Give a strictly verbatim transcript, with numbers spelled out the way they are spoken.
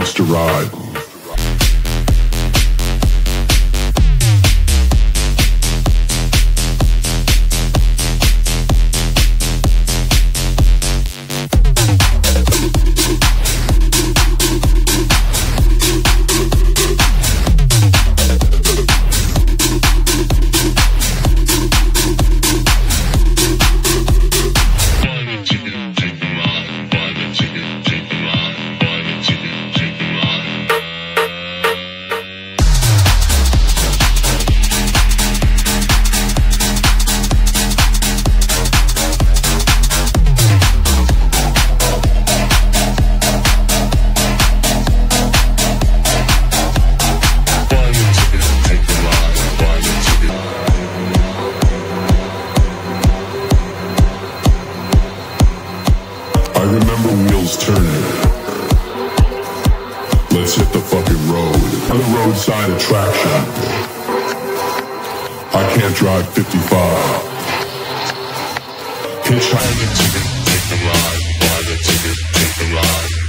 wants to ride. I remember wheels turning. Let's hit the fucking road. On the roadside attraction. I can't drive fifty-five. Hitchhiking ticket, take the ride. Buy the ticket, take the ride.